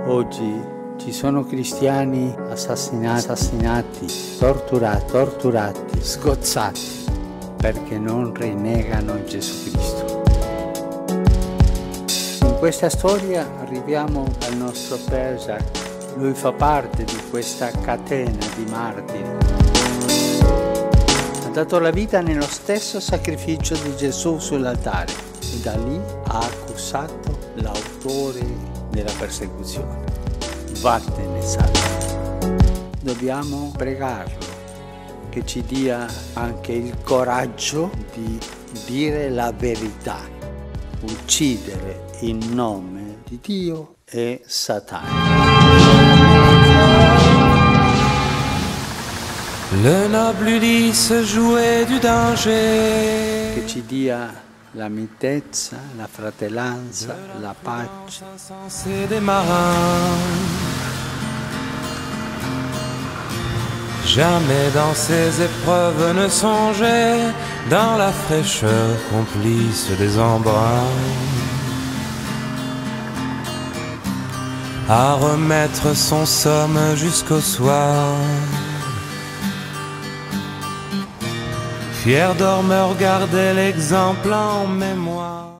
Oggi ci sono cristiani assassinati, torturati, sgozzati perché non rinnegano Gesù Cristo. In questa storia arriviamo al nostro Père Jacques. Lui fa parte di questa catena di martiri. Ha dato la vita nello stesso sacrificio di Gesù sull'altare e da lì ha accusato l'autore della persecuzione. Vattene, Satana. Dobbiamo pregarlo che ci dia anche il coraggio di dire la verità, uccidere in nome di Dio e Satana. Le noble Ulysse jouait du danger. Che ci dia la mitezza, la fratellanza, la pace. Des marins. Jamais dans ces épreuves ne songeait dans la fraîcheur complice des embruns à remettre son somme jusqu'au soir. Fier dormeur, gardait l'exemple en mémoire.